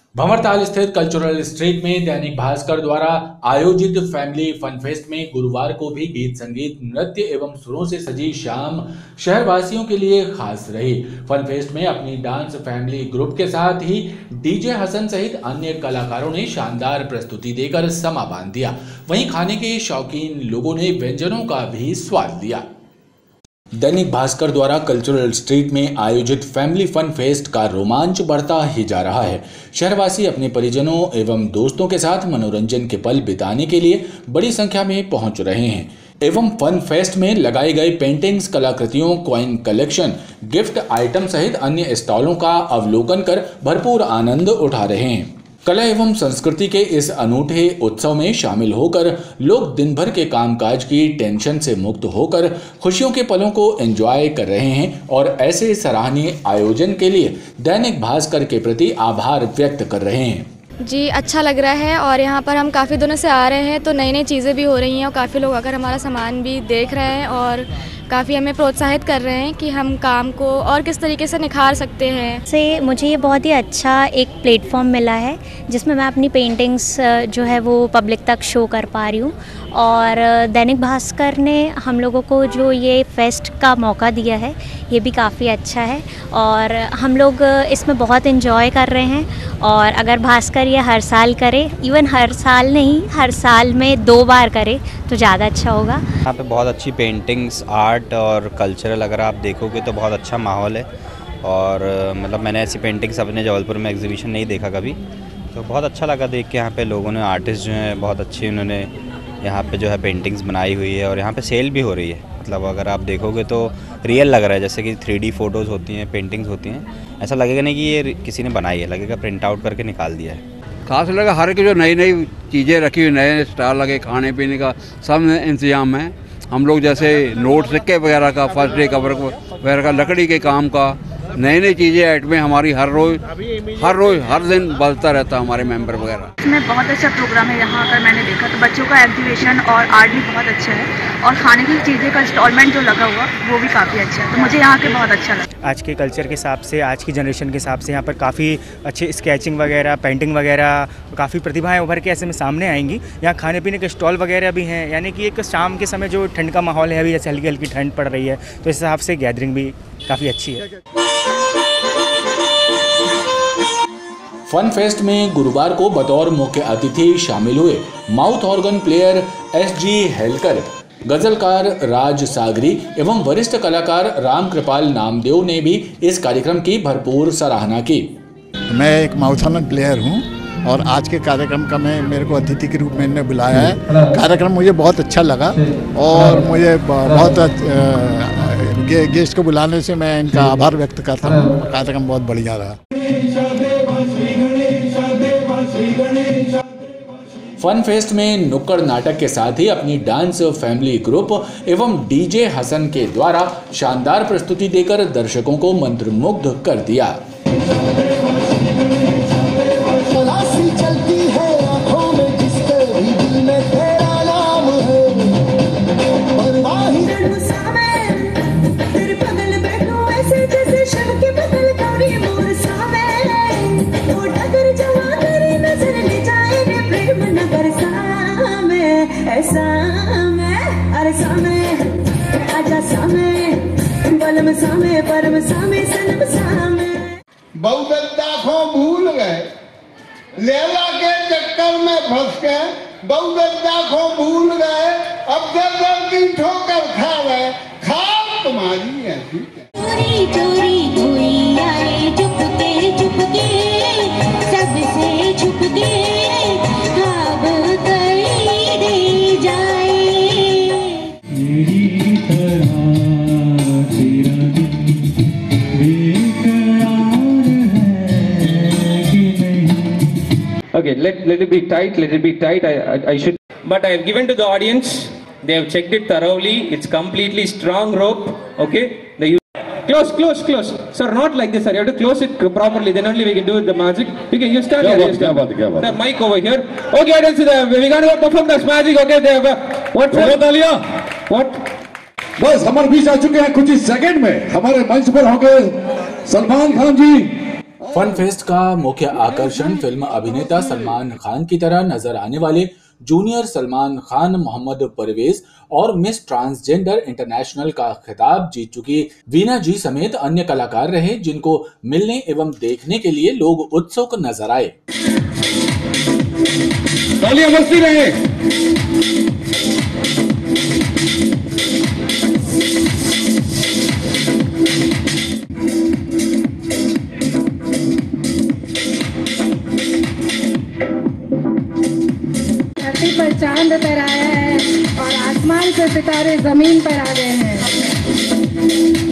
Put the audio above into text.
भंवरताल स्थित cultural street में दैनिक भास्कर द्वारा आयोजित फैमिली फन फेस्ट में गुरुवार को भी गीत संगीत नृत्य एवं सुरों से सजी शाम शहरवासियों के लिए खास रही। फन फेस्ट में अपनी डांस फैमिली ग्रुप के साथ ही डीजे हसन सहित अन्य कलाकारों ने शानदार प्रस्तुति देकर समा बांध दिया। वहीं खाने के शौकीन लोगों ने व्यंजनों का भी स्वाद लिया। दैनिक भास्कर द्वारा कल्चरल स्ट्रीट में आयोजित फैमिली फन फेस्ट का रोमांच बढ़ता ही जा रहा है। शहरवासी अपने परिजनों एवं दोस्तों के साथ मनोरंजन के पल बिताने के लिए बड़ी संख्या में पहुंच रहे हैं एवं फन फेस्ट में लगाई गई पेंटिंग्स, कलाकृतियों, कॉइन कलेक्शन, गिफ्ट आइटम सहित अन्य स्टॉलों का अवलोकन कर भरपूर आनंद उठा रहे हैं। कला एवं संस्कृति के इस अनूठे उत्सव में शामिल होकर लोग दिन भर के कामकाज की टेंशन से मुक्त होकर खुशियों के पलों को एंजॉय कर रहे हैं और ऐसे सराहनीय आयोजन के लिए दैनिक भास्कर के प्रति आभार व्यक्त कर रहे हैं। जी, अच्छा लग रहा है और यहाँ पर हम काफ़ी दिनों से आ रहे हैं तो नई नई चीज़ें भी हो रही हैं और काफ़ी लोग आकर हमारा सामान भी देख रहे हैं और काफ़ी हमें प्रोत्साहित कर रहे हैं कि हम काम को और किस तरीके से निखार सकते हैं। से मुझे ये बहुत ही अच्छा एक प्लेटफॉर्म मिला है जिसमें मैं अपनी पेंटिंग्स जो है वो पब्लिक तक शो कर पा रही हूँ और दैनिक भास्कर ने हम लोगों को जो ये फेस्ट का मौका दिया है ये भी काफ़ी अच्छा है और हम लोग इसमें बहुत इन्जॉय कर रहे हैं। और अगर भास्कर ये हर साल करे, इवन हर साल नहीं, हर साल में 2 बार करे तो ज़्यादा अच्छा होगा। यहाँ पे बहुत अच्छी पेंटिंग्स, आर्ट और कल्चरल अगर आप देखोगे तो बहुत अच्छा माहौल है और मतलब मैंने ऐसी पेंटिंग्स अपने जबलपुर में एग्जीबिशन नहीं देखा कभी, तो बहुत अच्छा लगा देख के। यहाँ पे लोगों ने, आर्टिस्ट जो हैं बहुत अच्छी उन्होंने यहाँ पे जो है पेंटिंग्स बनाई हुई है और यहाँ पे सेल भी हो रही है। मतलब अगर आप देखोगे तो रियल लग रहा है, जैसे कि 3D फोटोज़ होती हैं, पेंटिंग्स होती हैं, ऐसा लगेगा नहीं कि ये किसी ने बनाई है, लगेगा प्रिंट आउट करके निकाल दिया है। खास लगा हर की जो नई नई चीज़ें रखी हुई, नए स्टाल लगे, खाने पीने का सब इंतजाम है। हम लोग जैसे नोट सिक्के वगैरह का, फर्स्ट डे कवर वगैरह का, लकड़ी के काम का, नई नई चीज़ें ऐड में हमारी हर रोज़ हर दिन बढ़ता रहता है हमारे मेंबर वगैरह। इसमें बहुत अच्छा प्रोग्राम है। यहाँ आकर मैंने देखा तो बच्चों का एग्जीबिशन और आर्ट भी बहुत अच्छा है और खाने की चीज़ें का इंस्टॉलमेंट जो लगा हुआ वो भी काफ़ी अच्छा है, तो मुझे यहाँ के बहुत अच्छा लगा। आज के कल्चर के हिसाब से, आज की जनरेशन के हिसाब से यहाँ पर काफ़ी अच्छे स्केचिंग वगैरह, पेंटिंग वगैरह, काफ़ी प्रतिभाएं उभर के ऐसे में सामने आएंगी। यहाँ खाने पीने के स्टॉल वगैरह भी हैं, यानी कि एक शाम के समय जो ठंड का माहौल है, अभी जैसे हल्की हल्की ठंड पड़ रही है तो इस हिसाब से गैदरिंग भी काफ़ी अच्छी है। फन फेस्ट में गुरुवार को बतौर मुख्य अतिथि शामिल हुए mouth organ player SG Helkar, गजलकार राज सागरी एवं वरिष्ठ कलाकार राम कृपाल नामदेव ने भी इस कार्यक्रम की भरपूर सराहना की। मैं एक माउथ ऑर्गन प्लेयर हूं और आज के कार्यक्रम का मेरे को अतिथि के रूप में इन्होंने बुलाया है। कार्यक्रम मुझे बहुत अच्छा लगा और मुझे बहुत गेस्ट को बुलाने से मैं इनका आभार व्यक्त करता हूँ। कार्यक्रम बहुत बढ़िया रहा। फन फेस्ट में नुक्कड़ नाटक के साथ ही अपनी डांस फैमिली ग्रुप एवं डीजे हसन के द्वारा शानदार प्रस्तुति देकर दर्शकों को मंत्रमुग्ध कर दिया। बहुदत्ता को भूल गए, लैला के चक्कर में फंस गए, बहुदत्ता को भूल गए, अब दर्द की ठोकर खा गए, खाल तुम्हारी ऐसी। चोरी चोरी कोई आए, चुपके चुपके सबसे छुपके खाब कर दे जाए। मेरी तरह तेरा Okay, let it be tight, let it be tight. I should. But I have given to the audience. They have checked it thoroughly. It's completely strong rope. Okay. Close. Sir, not like this, sir. You have to close it properly. Then only we can do the magic. You stand here. The mic over here. Okay, we're going to perform this magic. Okay, what? What? बस हमारे बीच आ चुके हैं कुछ ही second में। हमारे मंच पर होंगे सलमान खान जी, फन फेस्ट का मुख्य आकर्षण फिल्म अभिनेता सलमान खान की तरह नजर आने वाले जूनियर सलमान खान मोहम्मद परवेज और मिस ट्रांसजेंडर इंटरनेशनल का खिताब जीत चुकी वीना जी समेत अन्य कलाकार रहे, जिनको मिलने एवं देखने के लिए लोग उत्सुक नजर आए। धरती पर चांद उतर आया है और आसमान से सितारे जमीन पर आ गए हैं।